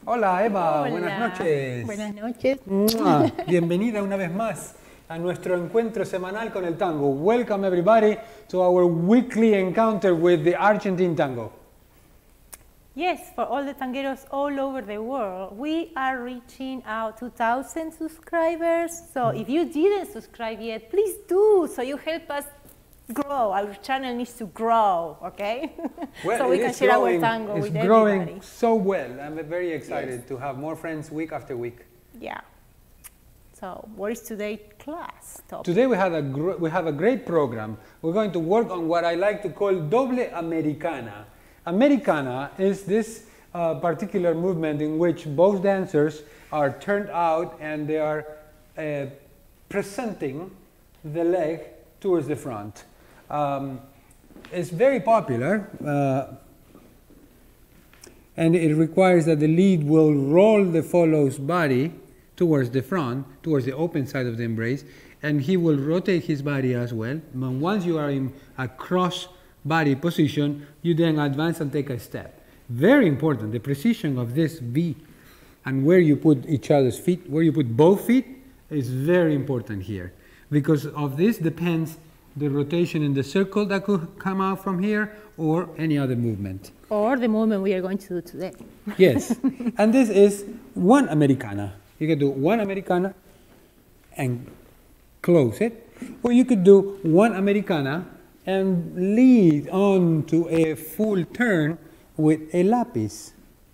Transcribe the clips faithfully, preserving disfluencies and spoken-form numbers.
Hola Eva, Hola. buenas noches. Buenas noches. ¡Mua! Bienvenida una vez más a nuestro encuentro semanal con el tango. Welcome everybody to our weekly encounter with the Argentine tango. Yes, for all the tangueros all over the world, we are reaching out two thousand subscribers. So if you didn't subscribe yet, please do, so you help us grow. Our channel needs to grow, okay? Well, so we can share growing, our tango it's with growing everybody. so well. I'm very excited Yes. to have more friends week after week. Yeah. So what is today's class topic? Today we have a gr we have a great program. We're going to work on what I like to call Doble Americana. Americana is this uh, particular movement in which both dancers are turned out and they are uh, presenting the leg towards the front. Um, it's very popular uh, and it requires that the lead will roll the follow's body towards the front, towards the open side of the embrace, and he will rotate his body as well. And once you are in a cross body position, you then advance and take a step. Very important, the precision of this V and where you put each other's feet, where you put both feet is very important here. Because of this depends the rotation in the circle that could come out from here or any other movement. Or the movement we are going to do today. Yes, and this is one Americana. You can do one Americana and close it, or you could do one Americana and lead on to a full turn with a lapis,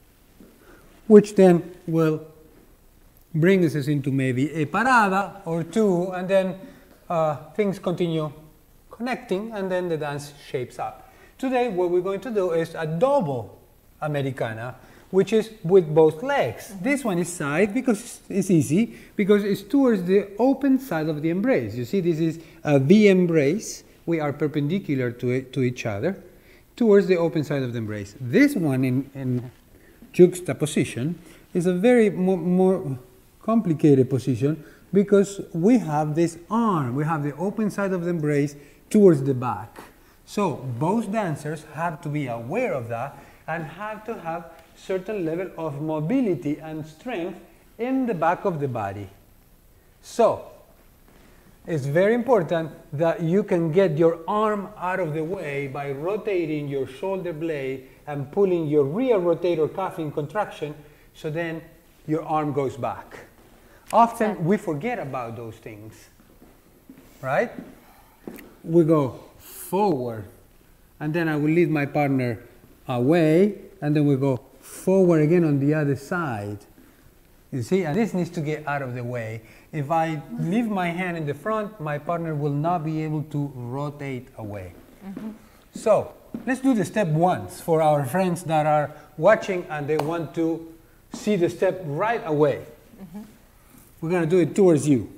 which then will bring us into maybe a parada or two, and then uh, things continue connecting, and then the dance shapes up. Today what we're going to do is a double Americana, which is with both legs. Mm-hmm. This one is side because it's easy, because it's towards the open side of the embrace. You see, this is a V embrace. We are perpendicular to, it, to each other, towards the open side of the embrace. This one in, in juxtaposition is a very more, more complicated position because we have this arm, we have the open side of the embrace towards the back. So both dancers have to be aware of that and have to have certain level of mobility and strength in the back of the body. So it's very important that you can get your arm out of the way by rotating your shoulder blade and pulling your rear rotator cuff in contraction, so then your arm goes back. Often we forget about those things, right? We go forward, and then I will lead my partner away, and then we go forward again on the other side. You see, and this needs to get out of the way. If I leave my hand in the front, my partner will not be able to rotate away. Mm-hmm. So let's do the step once for our friends that are watching and they want to see the step right away. Mm-hmm. We're going to do it towards you.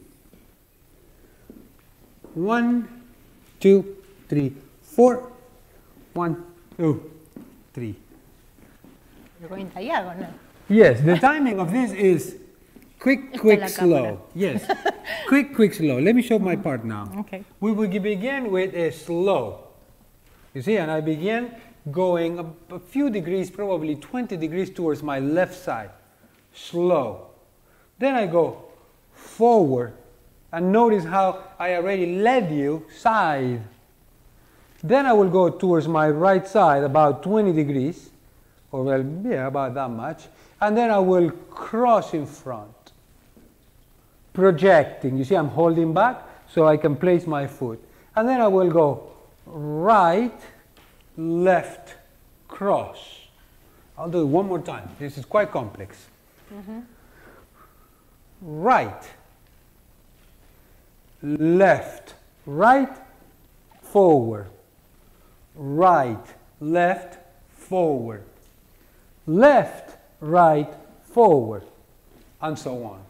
One, two, three, four. One, two, three. You're going diagonal. Yes, the timing of this is quick, quick, slow. Yes, quick, quick, slow. Let me show my part now. Okay. We will begin with a slow. You see, and I begin going a, a few degrees, probably twenty degrees towards my left side. Slow. Then I go forward, and notice how I already led you side. Then I will go towards my right side about twenty degrees, or well, yeah, about that much. And then I will cross in front, projecting. You see, I'm holding back so I can place my foot. And then I will go right, left, cross. I'll do it one more time. This is quite complex. Mm-hmm. Right, left, right, forward, right, left, forward, left, right, forward, and so on.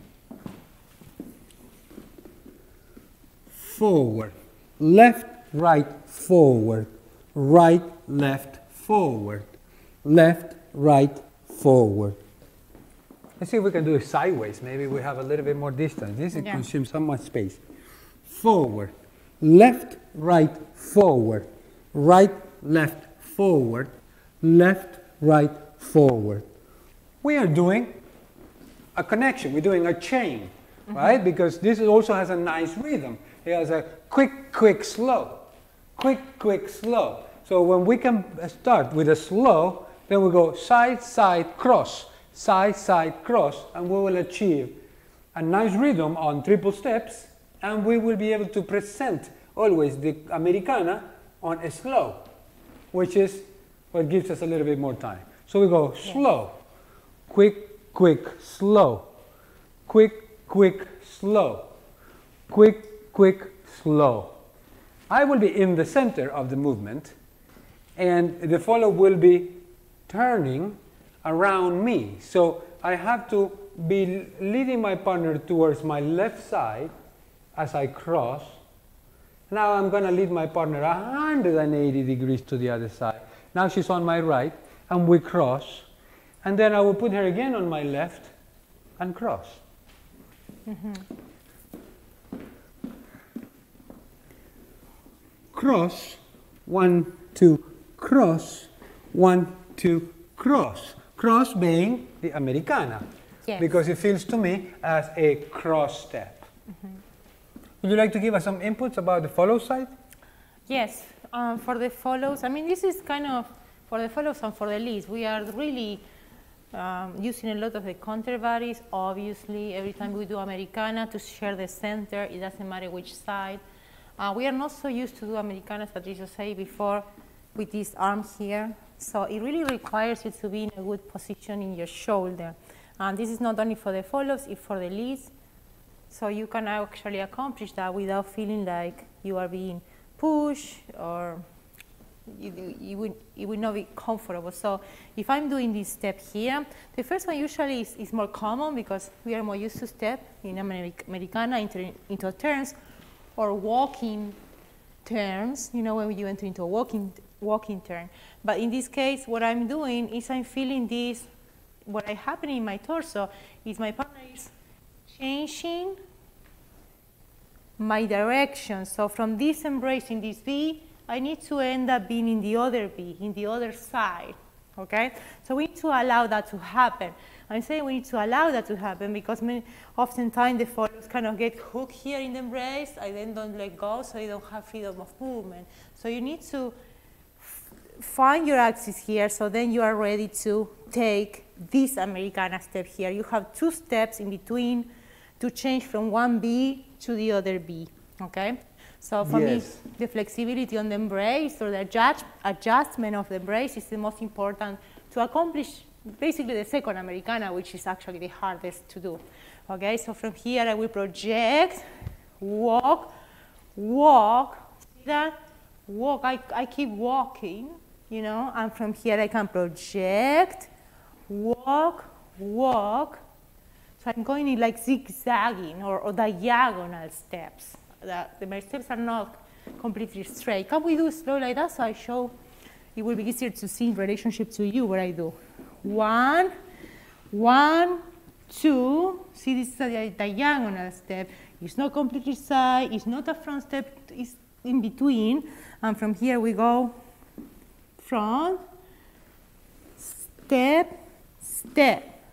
Forward, left, right, forward, right, left, forward, left, right, forward. Let's see if we can do it sideways. Maybe we have a little bit more distance. This yeah. consumes so much space. Forward, left, right, forward, right, left, forward, left, right, forward, we are doing a connection. We're doing a chain, mm-hmm. right? Because this also has a nice rhythm. It has a quick, quick, slow. Quick, quick, slow. So when we can start with a slow, then we go side, side, cross, side, side, cross, and we will achieve a nice rhythm on triple steps, and we will be able to present always the Americana on a slow, which is what gives us a little bit more time. So we go slow, quick, quick, slow, quick, quick, slow, quick, quick, slow. I will be in the center of the movement, and the follow will be turning around me. So I have to be leading my partner towards my left side as I cross. Now I'm going to lead my partner one hundred eighty degrees to the other side. Now she's on my right, and we cross. And then I will put her again on my left and cross. Mm-hmm. Cross, one, two, cross, one, two, cross. Cross being the Americana, yes. because it feels to me as a cross step. Mm-hmm. Would you like to give us some inputs about the follow side? Yes, um, for the follows, I mean, this is kind of, for the follows and for the leads, we are really um, using a lot of the counterbodies, obviously, every time we do Americana to share the center, it doesn't matter which side. Uh, we are not so used to do Americana, as Patricio said before, with these arms here. So it really requires you to be in a good position in your shoulder. And this is not only for the follows, it's for the leads. So you can actually accomplish that without feeling like you are being pushed or you, you, would, you would not be comfortable. So if I'm doing this step here, the first one usually is, is more common because we are more used to step in Americana into, into turns or walking turns, you know, when you enter into a walking, walking turn. But in this case, what I'm doing is I'm feeling this, what is happening in my torso is my partner is changing my direction. So from this embrace in this V, I need to end up being in the other V, in the other side, okay? So we need to allow that to happen. I'm saying we need to allow that to happen because many, oftentimes the follows kind of get hooked here in the embrace, I then don't let go, so you don't have freedom of movement. So you need to find your axis here, so then you are ready to take this Americana step here. You have two steps in between to change from one B to the other B, okay? So for yes. me, the flexibility on the embrace or the adjust, adjustment of the embrace is the most important to accomplish basically the second Americana, which is actually the hardest to do, okay? So from here I will project, walk, walk, see that? Walk, I, I keep walking, you know, and from here I can project, walk, walk. So I'm going in like zigzagging or, or diagonal steps. The, the, my steps are not completely straight. Can we do slow like that so I show, it will be easier to see in relationship to you what I do. One, one, two, see this is a diagonal step. It's not completely side, it's not a front step, it's in between. And from here we go front, step, step,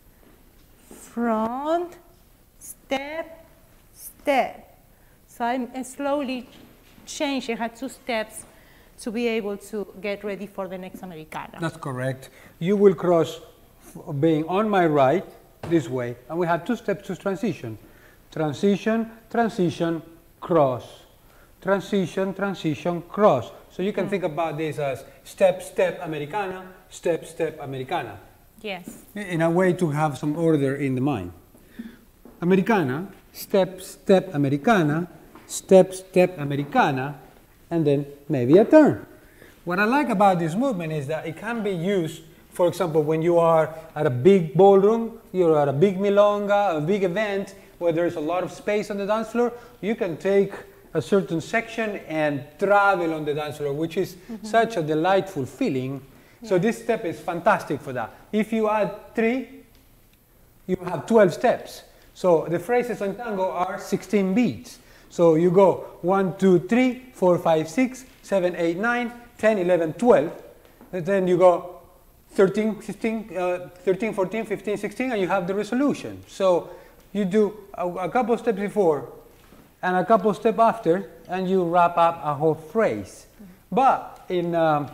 front, step, step. So I'm slowly changing, I had two steps to be able to get ready for the next Americana. That's correct. You will cross being on my right this way, and we have two steps to transition. Transition, transition, cross. Transition, transition, cross. So you can mm. think about this as step, step, Americana, step, step, Americana. Yes. In a way to have some order in the mind. Americana, step, step, Americana, step, step, Americana, and then maybe a turn. What I like about this movement is that it can be used, for example, when you are at a big ballroom, you're at a big milonga, a big event where there's a lot of space on the dance floor, you can take a certain section and travel on the dance floor, which is mm-hmm. such a delightful feeling. Yeah. So this step is fantastic for that. If you add three, you have twelve steps. So the phrases on tango are sixteen beats. So you go one, two, three, four, five, six, seven, eight, nine, ten, eleven, twelve. And then you go thirteen, sixteen, uh, thirteen, fourteen, fifteen, sixteen, and you have the resolution. So you do a, a couple steps before and a couple steps after, and you wrap up a whole phrase. Mm-hmm. But in um,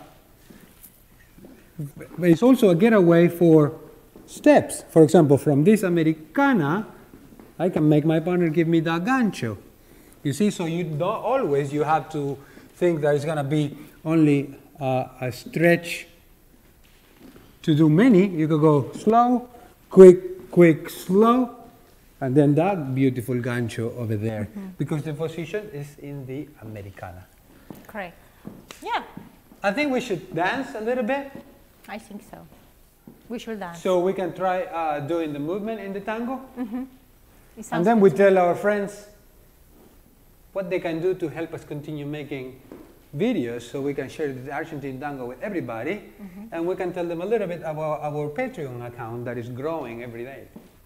it's also a getaway for steps. For example, from this Americana, I can make my partner give me that gancho. You see, so you don't always you have to think that it's going to be only uh, a stretch to do many. You could go slow, quick, quick, slow, and then that beautiful gancho over there, mm-hmm. because the position is in the Americana. Correct. Yeah. I think we should dance a little bit. I think so. We should dance. So we can try uh, doing the movement in the tango. Mm-hmm. And then we tell our friends what they can do to help us continue making videos so we can share the Argentine tango with everybody. Mm-hmm. And we can tell them a little bit about our Patreon account that is growing every day.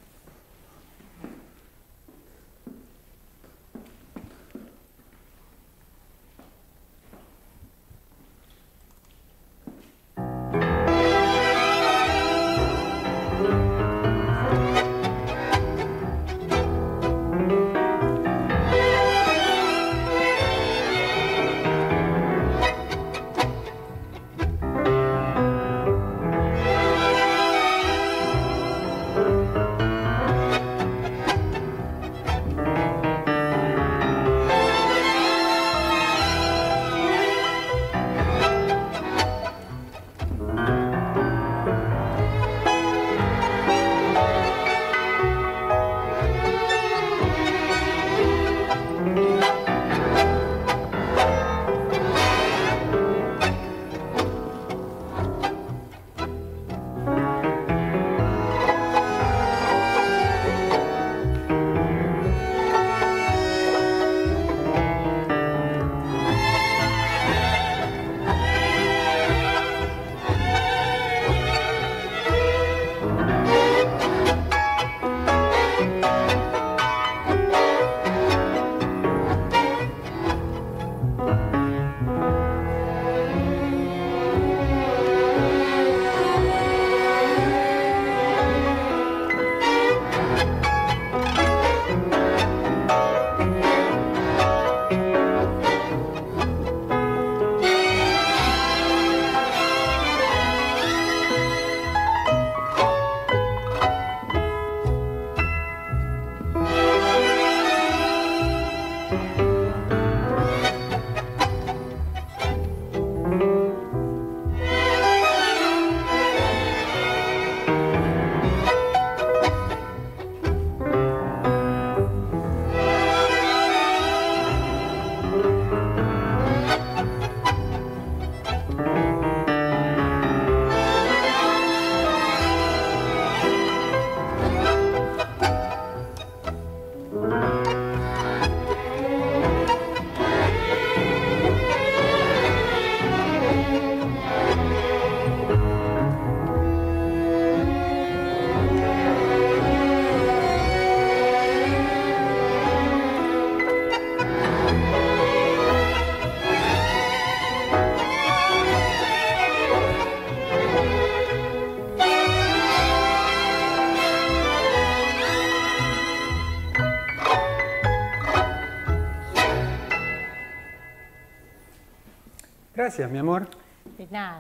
Gracias, mi amor. De nada.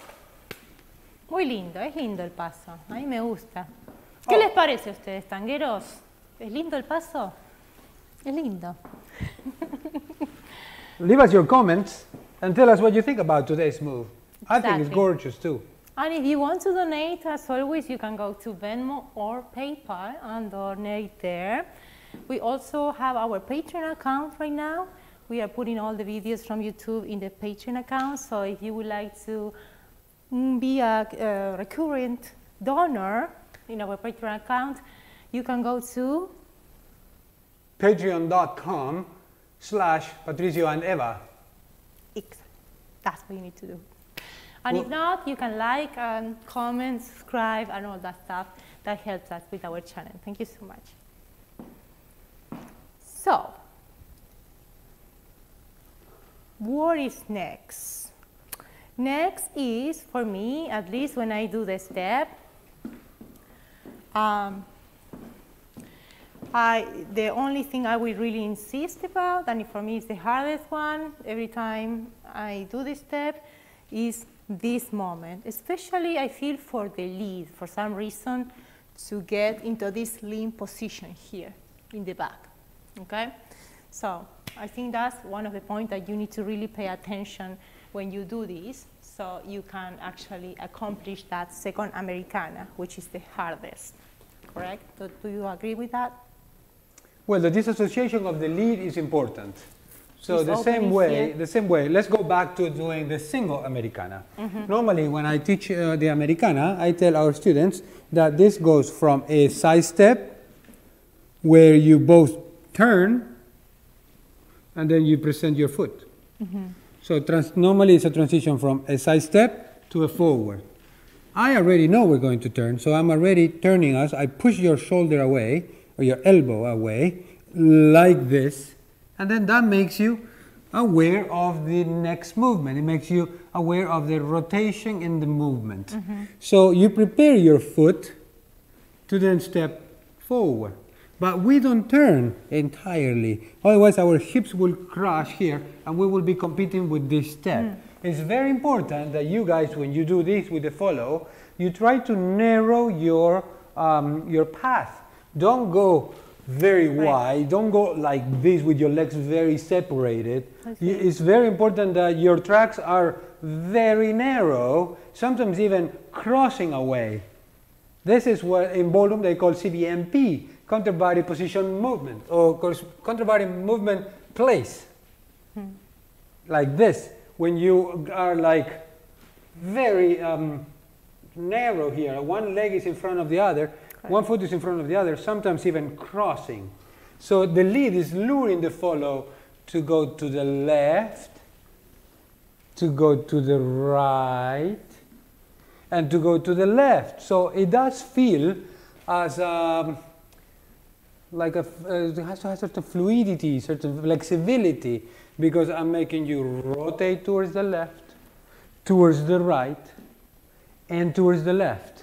Muy lindo, es lindo el paso. A mí me gusta. ¿Qué oh. les parece a ustedes, tangueros? ¿Es lindo el paso? Es lindo. Leave us your comments and tell us what you think about today's move. I Exactly. think it's gorgeous too. And if you want to donate, as always, you can go to Venmo or PayPal and donate there. We also have our Patreon account right now. We are putting all the videos from YouTube in the Patreon account. So if you would like to be a, a recurrent donor in our Patreon account, you can go to patreon.com slash Patricio and Eva. That's what you need to do. And well, if not, you can like and comment, subscribe, and all that stuff. That helps us with our channel. Thank you so much. So, what is next? Next is, for me, at least when I do the step, um, I, the only thing I will really insist about, and for me it's the hardest one, every time I do this step, is this moment. Especially I feel for the lead, for some reason, to get into this lean position here in the back, okay? So I think that's one of the points that you need to really pay attention when you do this, so you can actually accomplish that second Americana, which is the hardest, correct? Do, do you agree with that? Well, the disassociation of the lead is important. So This the same opening way, here. the same way, let's go back to doing the single Americana. Mm-hmm. Normally, when I teach uh, the Americana, I tell our students that this goes from a side step where you both turn and then you present your foot. Mm-hmm. So trans normally it's a transition from a side step to a forward. I already know we're going to turn, so I'm already turning us. I push your shoulder away, or your elbow away, like this, and then that makes you aware of the next movement. It makes you aware of the rotation in the movement. Mm-hmm. So you prepare your foot to then step forward. But we don't turn entirely. Otherwise, our hips will crash here, and we will be competing with this step. Mm. It's very important that you guys, when you do this with the follow, you try to narrow your, um, your path. Don't go very right. wide. Don't go like this with your legs very separated. It's very important that your tracks are very narrow, sometimes even crossing away. This is what in ballroom they call C B M P, counter body position movement, or counter body movement place. Hmm. Like this, when you are like very um, narrow here, one leg is in front of the other, okay. one foot is in front of the other, sometimes even crossing. So the lead is luring the follow to go to the left, to go to the right, and to go to the left. So it does feel as um, like a, uh, it has to have certain fluidity, certain flexibility, because I'm making you rotate towards the left, towards the right, and towards the left.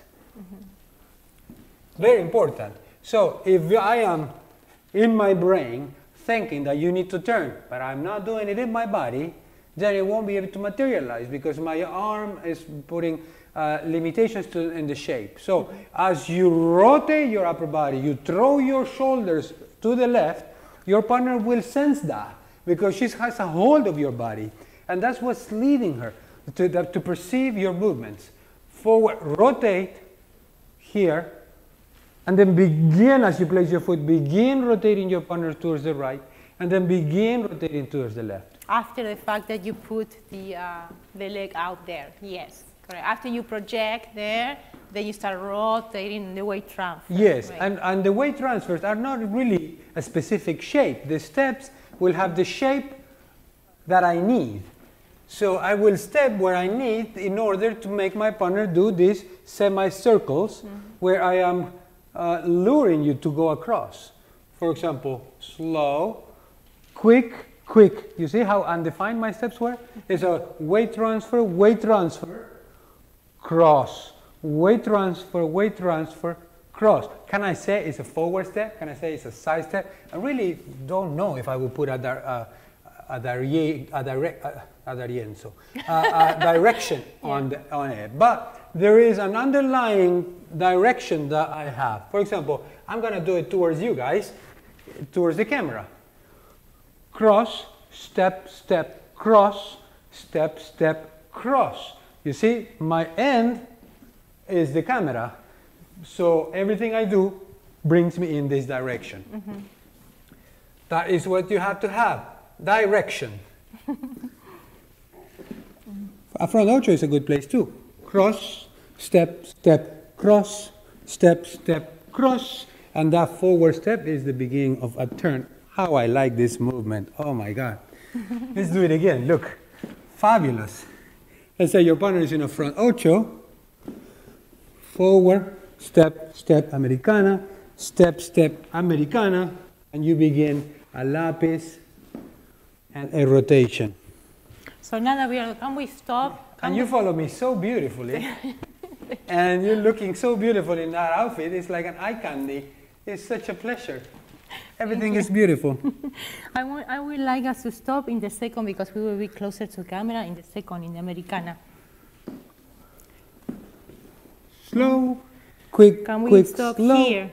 Mm-hmm. Very important. So if I am in my brain thinking that you need to turn, but I'm not doing it in my body, then it won't be able to materialize because my arm is putting uh, limitations to, in the shape. So mm-hmm. as you rotate your upper body, you throw your shoulders to the left, your partner will sense that because she has a hold of your body. And that's what's leading her to, the, to perceive your movements. Forward, rotate here, and then begin, as you place your foot, begin rotating your partner towards the right, and then begin rotating towards the left. After the fact that you put the, uh, the leg out there, yes, correct. After you project there, then you start rotating the weight transfer. Yes, right. and, and the weight transfers are not really a specific shape. The steps will have the shape that I need. So I will step where I need in order to make my partner do these semicircles mm-hmm. where I am uh, luring you to go across. For example, slow, quick, quick. You see how undefined my steps were? It's a weight transfer, weight transfer, cross, weight transfer, weight transfer, cross. Can I say it's a forward step? Can I say it's a side step? I really don't know if I would put a, uh, a, direct, a, direct, a, a, darienzo, uh, a direction yeah. on, the, on it. But there is an underlying direction that I have. For example, I'm going to do it towards you guys, towards the camera. Cross, step, step, cross, step, step, cross. You see, my end is the camera. So everything I do brings me in this direction. Mm-hmm. That is what you have to have, direction. A front ocho is a good place too. Cross, step, step, cross, step, step, cross. And that forward step is the beginning of a turn. How I like this movement. Oh my God. Let's do it again. Look, fabulous. Let's say your partner is in a front ocho. Forward, step, step, Americana, step, step, Americana, and you begin a lapis and a rotation. So now that we are, can we stop? Can And we you follow me so beautifully. And you're looking so beautiful in that outfit. It's like an eye candy. It's such a pleasure. Everything is beautiful. I, want, I would like us to stop in the second because we will be closer to camera in the second, in the Americana. Slow, quick, Can we quick, stop slow. here?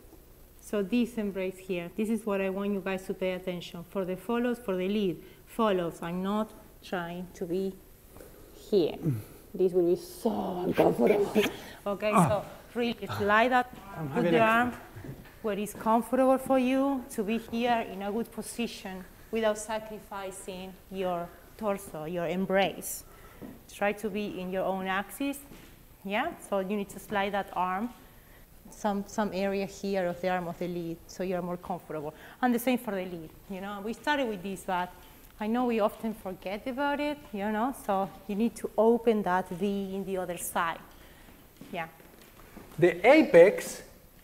So this embrace here. This is what I want you guys to pay attention. For the follows, for the lead. Follows. I'm not trying to be here. This will be so uncomfortable. Okay, Ah. so really slide that, put the arm where it's comfortable for you to be here in a good position without sacrificing your torso, your embrace. Try to be in your own axis. Yeah, so you need to slide that arm, some, some area here of the arm of the lead, so you're more comfortable. And the same for the lead, you know. We started with this, but I know we often forget about it, you know, so you need to open that V in the other side. Yeah. The apex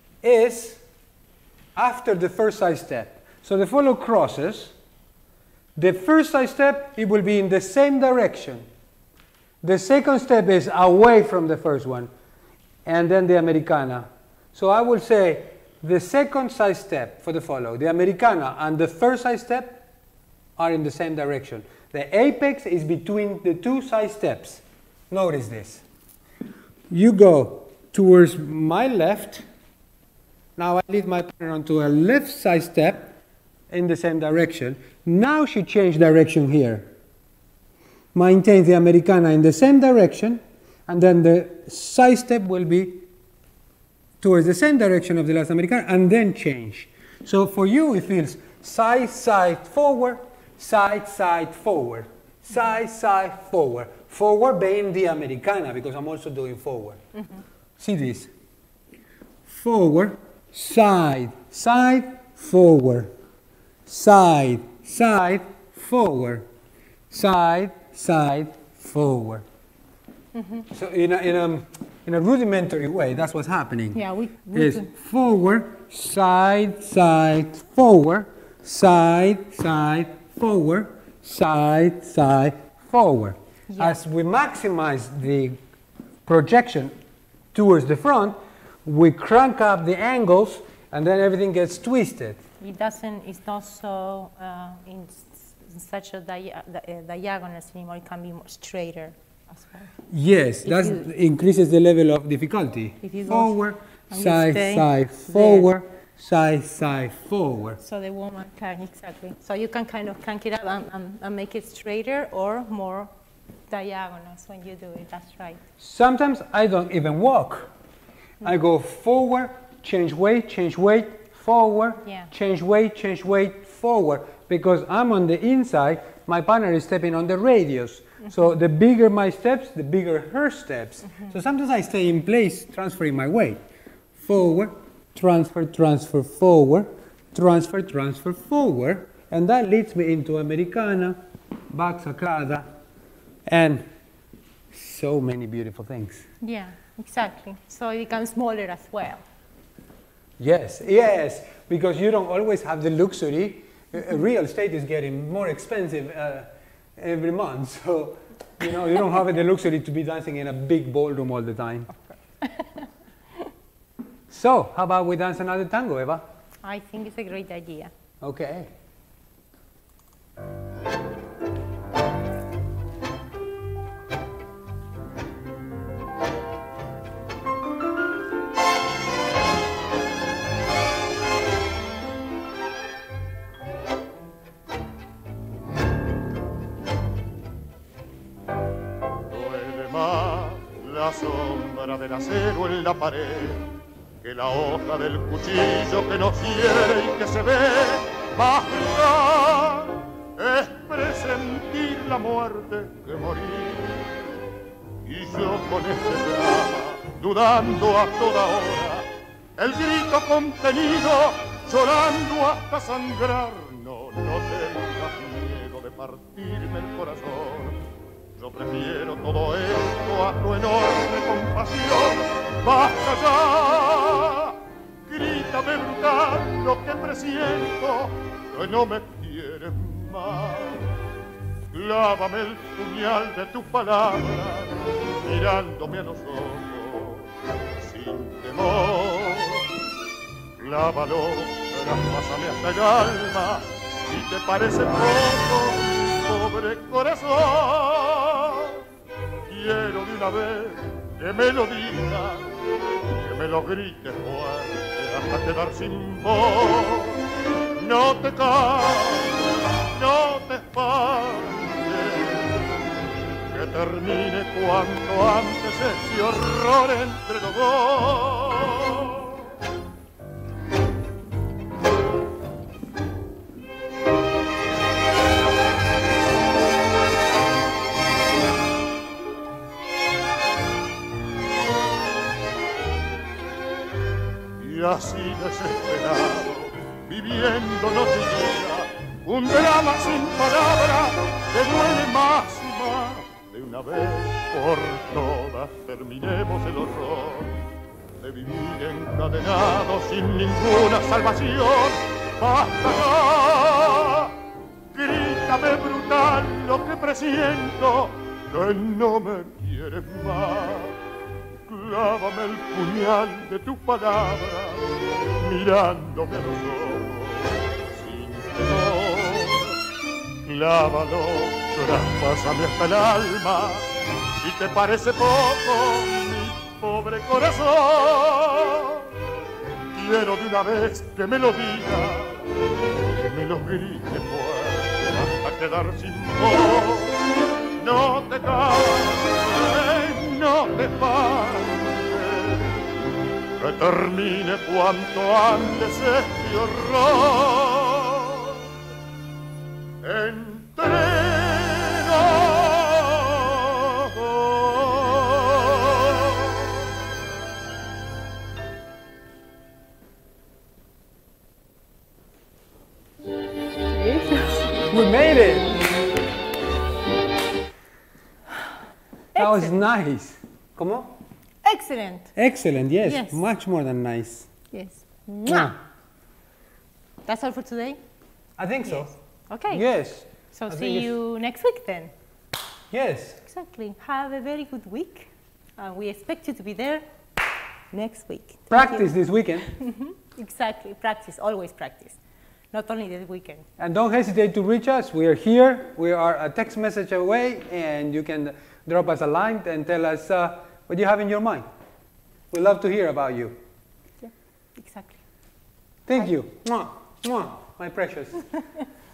is after the first side step. So the follow crosses. The first side step, it will be in the same direction. The second step is away from the first one, and then the Americana. So I will say the second side step for the follow, the Americana and the first side step are in the same direction. The apex is between the two side steps. Notice this. You go towards my left. Now I lead my partner onto a left side step in the same direction. Now she changed direction here. Maintains the Americana in the same direction, and then the side step will be towards the same direction of the last Americana, and then change. So for you, it feels side, side, forward, side, side, forward, side, side, forward. Forward being the Americana, because I'm also doing forward. Mm-hmm. See this? Forward, side, side, forward, side, side, forward, side, side, forward. Mm-hmm. So in a, in, a, in a rudimentary way, that's what's happening. Yeah, we, we is forward, side, side, forward, side, side, forward, side, side, forward. Yeah. As we maximize the projection towards the front, we crank up the angles, and then everything gets twisted. It doesn't, it's not so uh, in such a dia uh, diagonals anymore. It can be more straighter as well. Yes, that increases the level of difficulty. If you forward, side, side, forward, there. Side, side, forward. So the woman can, exactly. So you can kind of crank it up and, and, and make it straighter or more diagonals when you do it. That's right. Sometimes I don't even walk. Mm-hmm. I go forward, change weight, change weight, forward, yeah. change weight, change weight, forward. Because I'm on the inside, my partner is stepping on the radius. Mm-hmm. So the bigger my steps, the bigger her steps. Mm-hmm. So sometimes I stay in place, transferring my weight. Forward, transfer, transfer, forward, transfer, transfer, forward. And that leads me into Americana, back sacada, and so many beautiful things. Yeah, exactly. So it becomes smaller as well. Yes, yes, because you don't always have the luxury. Uh, real estate is getting more expensive uh, every month, so you know you don't have the luxury to be dancing in a big ballroom all the time. So, how about we dance another tango, Eva? I think it's a great idea. Okay. La sombra del acero en la pared, que la hoja del cuchillo que no hiere y que se ve bajar, es presentir la muerte que morir. Y yo con este drama, dudando a toda hora, el grito contenido, llorando hasta sangrar. No, no tengas miedo de partirme el corazón. Yo prefiero todo esto a tu enorme compasión. ¡Basta ya! Grítame brutal lo que presiento, que no me quieres más. Clávame el puñal de tu palabra, mirándome a los ojos sin temor. Clávalo, traspásame hasta el alma, si te parece poco, pobre corazón. Quiero de una vez que me lo digas, que me lo grites fuerte hasta quedar sin voz. No te calles, no te espantes, que termine cuanto antes este horror entre los dos. Y así desesperado, viviendo noche y día, un drama sin palabras que duele más y más. De una vez por todas terminemos el horror de vivir encadenado sin ninguna salvación. ¡Basta ya! Grítame brutal lo que presiento, que no me quieres más. Clávame el puñal de tu palabra, mirándome a los ojos sin temor. Clávalo, traspásame hasta el alma, si te parece poco, mi pobre corazón. Quiero de una vez que me lo digas, que me lo grites fuerte hasta quedar sin voz. No te calles, no te espantes, que termine cuanto antes este horror. Entrega. We made it! That was nice. ¿Cómo? Excellent. Excellent, yes. Yes. Much more than nice. Yes. Mwah. That's all for today? I think so. Okay. Yes. So I think see it's- you next week then. Yes. Exactly. Have a very good week. And we expect you to be there next week. Thank Practice you. this weekend. Exactly. Practice. Always practice. Not only this weekend. And don't hesitate to reach us. We are here. We are a text message away, and you can drop us a line and tell us uh, what you have in your mind. We love to hear about you. Yeah, exactly. Thank Bye. you. Mwah, mwah, my precious.